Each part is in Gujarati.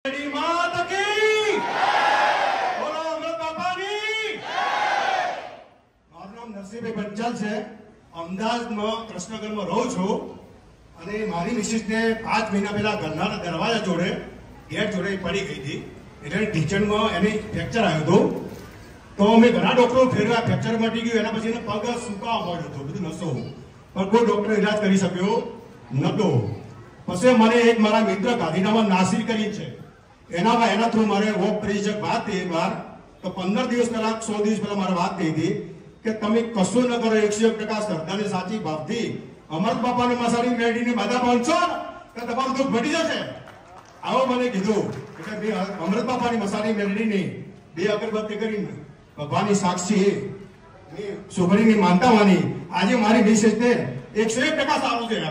અમદાવાદમાં કૃષ્ણગરમાં રહું છું અને મારી મિસિસને 5 મહિના પહેલા ઘરના દરવાજા જોડે ગેટ જોડે પડી ગઈ હતી એટલે ઢીચણમાં એની ફ્રેક્ચર આવ્યું હતું તો મેં ઘણા ડોક્ટરો ફેરવ્યા ફ્રેક્ચર મટી ગયું એના પછી પગ સુકાવા મળ્યો હતો બધું નસો પણ કોઈ ડોક્ટર ઇલાજ કરી શક્યો નહોતો પછી મને એક મારા મિત્ર ગાંધીનગરમાં નાસિર કરી છે એના થ્રુ મારે વોક કરી છે વાત થઈ એકવાર તો 15 દિવસ પહેલા 100 દિવસ પહેલા મારે વાત થઈ હતી કે તમે કશું ન કરો 101% શ્રદ્ધાની સાચી ભાવથી અમૃત બાપાને મસાણી મેળવીને બધા પહોંચો કે તમારું દુઃખ ઘટી જશે આવો મને કીધું એટલે બે અમૃત બાપાની મસાણી મેળવીને 2 અગરબત્તી કરીને ભગવાનની સાક્ષી સુભરીની માનતા માની આજે મારી મિસેસને 101% સારું છે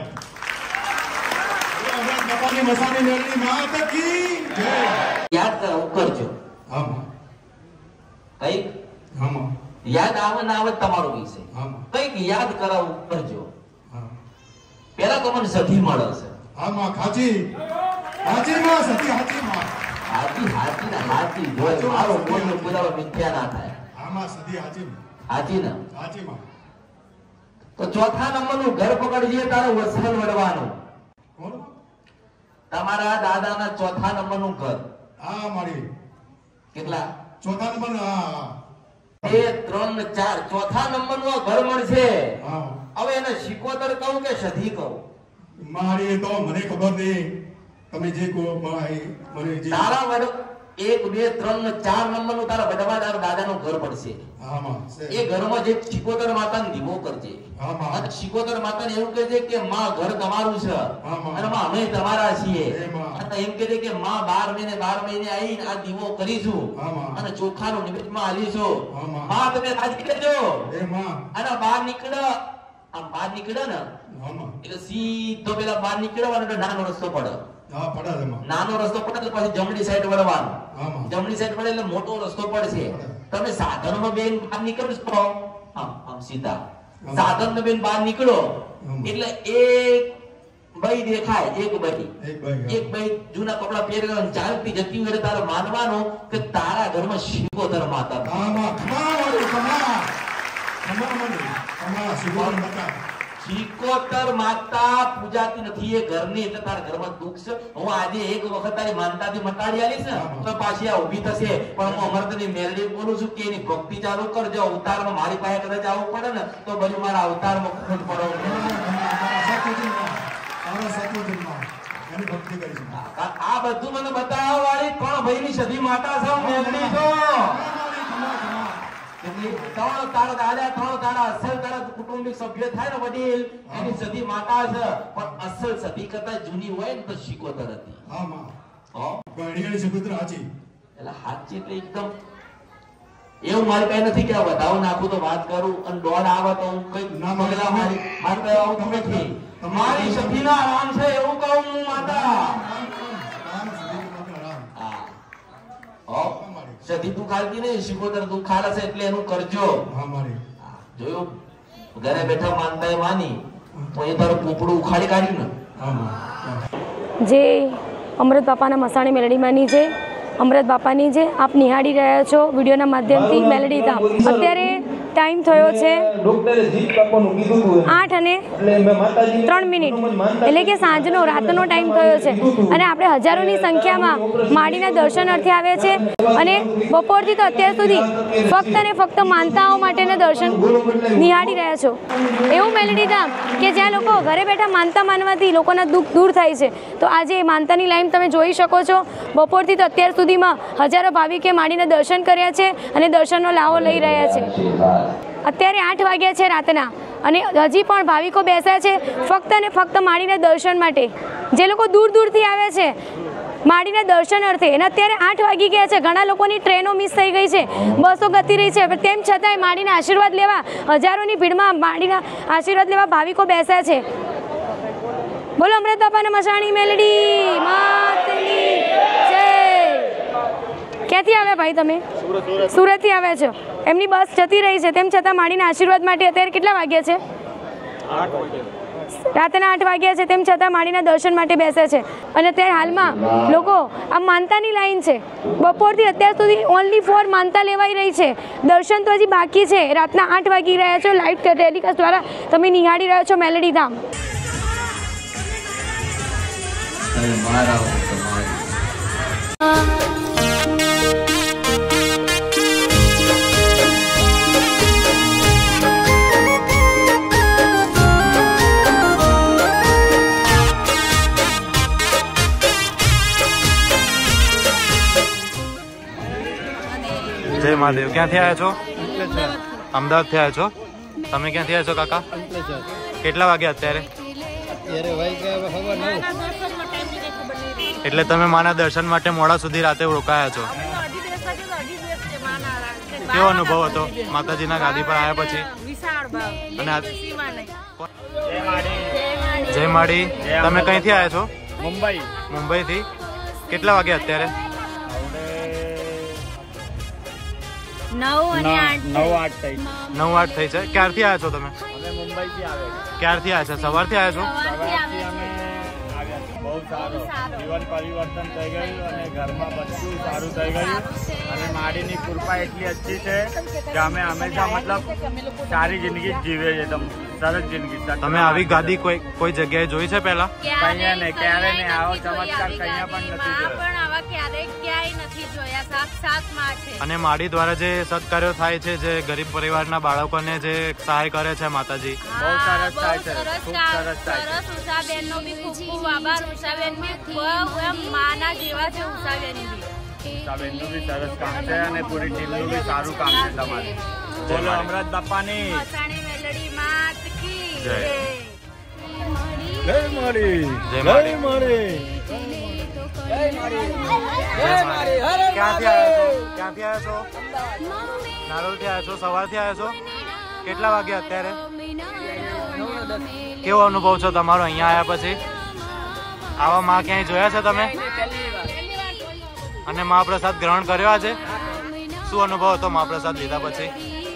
અમૃત બાપાની મસાણી મેળવી માતા કી જય યાદ કરો કરજો હા કઈક હા યાદ આવે ના આવે તમારો વિષય કઈક યાદ કરાવું કરજો પેલા તો મને સધી મળે છે હા માં ખાચી માં સતી હાચી માં હાચી જો મારો બોલનો પુરાવો મિથ્યા ના થાય હા માં સતી હાચી માં તો ચોથા નંબરનું ઘર પકડજે તારે વસલ વડવાનું કોણ તમારા દાદાના ચોથા નંબરનું ઘર હા મારી કેટલા ચોથા નંબર 2 3 4 ચોથા નંબરનું ઘર મળશે હા હવે એને શિકોતર કહું કે સધી કહું મારી તો મને ખબર નહીં તમે જે કહો મને જે તારા વડ 1 2 3 4 નંબરનું તારા વડવા દાદાનું ઘર પડશે હા માં એ ઘરમાં જે શિકોતર માતાને દીવો કરજે હા માં અને શિકોતર માતાને એવું કહેજે કે માં ઘર તમારું છે અને માં અમે તમારા છીએ અને એમ કહેજે કે માં 12 મહિને આવીને આ દીવો કરીશું અને ચોખાનું નિમિત્તમાં આલીશું માં તમે રાજી કરજો એ માં અને બહાર નીકળો આમ બહાર નીકળો ને એટલે સીધો પેલા બહાર નીકળવાનો એટલે નાનો રસ્તો પડે હા પડે નાનો રસ્તો પડે એટલે પછી જમણી સાઈડ વળવાનું જમણી સાઈડ વળે એટલે મોટો રસ્તો પડશે તમે સાધનમાં બેન બહાર નીકળશો આમ સીધા સાધનમાં બેન બહાર નીકળો એટલે એક ભાઈ દેખાય એક ભાઈ જૂના કપડા પહેરેલા ચાલતી જતી હોય તારે માનવાનું કે તારા ઘરમાં શિકોતર માતા શિકોતર માતા પૂજાતી નથી એ ઘરની એટલે તારા ઘરમાં દુઃખ છે હું આજે એક વખત તારી માનતાથી મટાડી આલીશ ને તો પાછી આ ઊભી થશે પણ હું અમરતની મેલડી બોલું છું કે એની ભક્તિ ચાલુ કરજો અવતારમાં મારી પાસે કદાચ આવવું પડે ને તો બધું મારા અવતારમાં ખોટ પડો આ બધું મને બતાવવા વાળી 3 ભાઈની સધી માતા છે મેલડી છો ત્રણ તારા દાદા 3 તારા અસલ તારા કુટુંબિક સભ્ય થાય ને વડીલ એની સધી માતા છે પણ અસલ સધી કરતા જૂની હોય ને તો શિકોતર હતી હા માં ગણીની શિકોતર હાચી એટલે હાચી એટલે એકદમ એવું મારી પાસે નથી કે આ વધાવો નાખું તો વાત કરું અને દોડ આવે તો હું કઈ ના મગલા મારી પાસે આવતું નથી તમારી સધીના આરામ છે એવું કહું હું માતા સધી તું ખાલતી નહીં શિકોતર તું ખાલે છે એટલે એનું કરજો જોયું ઘરે બેઠા માનતા એ માની તો એ તારું પોપડું ઉખાડી કાઢ્યું ને જે અમૃત બાપાના મસાણી મેલડીમાંની જે અમૃત બાપાની જે આપ નિહાળી રહ્યા છો વિડીયોના માધ્યમથી મેલડી ધામ અત્યારે ટાઈમ થયો છે 8:03 એટલે કે સાંજનો રાતનો ટાઈમ થયો છે અને આપણે હજારોની સંખ્યામાં માડીના દર્શન અર્થે આવ્યા છે અને બપોરથી તો અત્યાર સુધી ફક્ત અને ફક્ત માનતાઓ માટેના દર્શન નિહાળી રહ્યા છો એવું મેલડી ધામ કે જ્યાં લોકો ઘરે બેઠા માનતા માનવાથી લોકોના દુઃખ દૂર થાય છે તો આજે માનતાની લાઈન તમે જોઈ શકો છો બપોરથી તો અત્યાર સુધીમાં હજારો ભાવિકે માડીના દર્શન કર્યા છે અને દર્શનનો લાવો લઈ રહ્યા છે અત્યારે 8 વાગ્યા છે રાતના અને હજી પણ ભાવિકો બેસ્યા છે ફક્ત અને ફક્ત માડીના દર્શન માટે જે લોકો દૂર દૂરથી આવે છે માડીના દર્શન અર્થે અને અત્યારે 8 વાગી ગયા છે ઘણા લોકોની ટ્રેનો મિસ થઈ ગઈ છે બસો ગતી રહી છે તેમ છતાંય માડીના આશીર્વાદ લેવા હજારોની ભીડમાં માડીના આશીર્વાદ લેવા ભાવિકો બેસ્યા છે બોલો અમૃત બાપાના મસાણી મેલડી માતની જય ક્યાંથી આવ્યા ભાઈ તમે સુરતથી આવ્યા છો એમની બસ જતી રહી છે તેમ છતાં માડીના આશીર્વાદ માટે અત્યારે કેટલા વાગ્યા છે રાતના 8 વાગ્યા છે તેમ છતાં માડીના દર્શન માટે બેસે છે અને અત્યારે હાલમાં લોકો આ માનતાની લાઈન છે. બપોરથી અત્યાર સુધી ઓનલી ફોર માનતા લેવાઈ રહી છે. દર્શન તો હજી બાકી છે. રાતના 8 વાગી રહ્યા છે. લાઈવ ટેલિકાસ્ટ દ્વારા તમે નિહાળી રહ્યા છો મેલેડી ધામ. જય મહાદેવ. ક્યાંથી આવ્યા છો? અમદાવાદથી આવ્યા છો. તમે ક્યાંથી આવ્યા છો કાકા? કેટલા વાગ્યા અત્યારે? એટલે તમે માના દર્શન માટે મોડા સુધી રાતે રોકાયા છો. કેવો અનુભવ હતો માતાજીના ગાદી પર આવ્યા પછી? અને જય માડી. તમે કઈથી આવ્યા છો? મુંબઈથી. કેટલા વાગ્યા અત્યારે? 9:08 થઈ છે. ક્યારથી આવ્યા છો તમે? ક્યારથી આવ્યા છો? સવારથી આવ્યા છો? બહુ સારું જીવન પરિવર્તન થઈ ગયું અને ઘરમાં બધું સારું થઈ ગયું અને માડીની કૃપા એટલી अच्छी છે કે અમે હંમેશા મતલબ સારી જિંદગી જીવે છે. સરસ જિંદગી. તમે આવી ગાદી કોઈ જગ્યાએ જોઈ છે પહેલા? કઈ ને ક્યારે ને આવો ચમત્કાર કઈ પણ નથી જોયા. અને માડી દ્વારા જે સત્કાર્યો થાય છે, જે ગરીબ પરિવારના બાળકોને જે સહાય કરે છે માતાજી, બહુ સરસ થાય છે. ખૂબ સરસ થાય છે. ઉષાબેન નો બી ખૂબ આભાર. ઉષાબેન બી માના જેવા છે. ઉષાબેન નું બી સરસ કામ છે અને પૂરી ટીમ નું બી સારું કામ છે તમારે. બોલો અમૃત બાપાની જય. જય માડી. જય માડી. ક્યાંથી આવ્યા છો? નારોલથી આવ્યા છો? સવારથી આવ્યા છો? કેટલા વાગ્યા અત્યારે? કેવો અનુભવ છે તમારો અહીંયા આવ્યા પછી? આવા માં ક્યાંય જોયા છે તમે? અને મહાપ્રસાદ ગ્રહણ કર્યો આજે? શું અનુભવ હતો મહાપ્રસાદ લીધા પછી?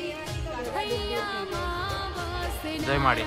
જય માડી.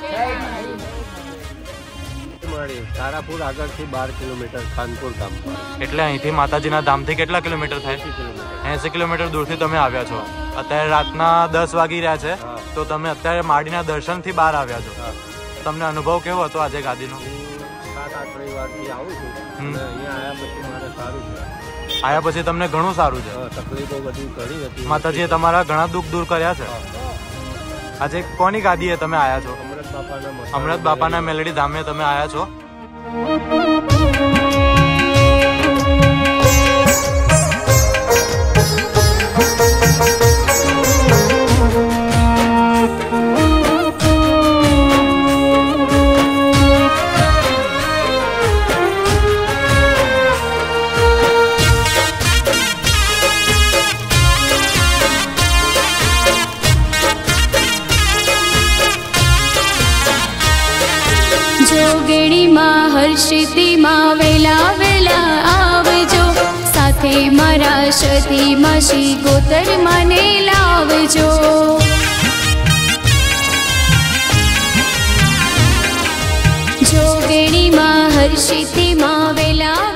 તારાપુર આગળથી 12 કિલોમીટર ખાનપુર ગામ. એટલે અહીંથી માતાજીના ધામથી કેટલા કિલોમીટર થાય? 80 કિલોમીટર દૂરથી તમે આવ્યા છો. અત્યારે રાતના 10 વાગી રહ્યા છે, તો તમે અત્યારે માડીના દર્શનથી બહાર આવ્યા છો. તમને અનુભવ કેવો હતો આજે ગાદીનો? 7-8 રવિવારથી આવું છું. અહીંયા આવ્યા પછી મારે સારું છે. આવ્યા પછી તમને ઘણું સારું છે? તકલીફો બધી ઘણી હતી. માતાજીએ તમારા ઘણા દુઃખ દૂર કર્યા છે. આજે કોની ગાદીએ તમે આવ્યા છો? અમૃત બાપાના મેલડી ધામે તમે આવ્યા છો. જોગણીમાં હર્ષિતીમાં વેલા વેલા આવજો. સાથે મારા સતીમાં શ્રી ગોતર મને લાવજો. જોગણીમાં હર્ષિતીમાં વેલા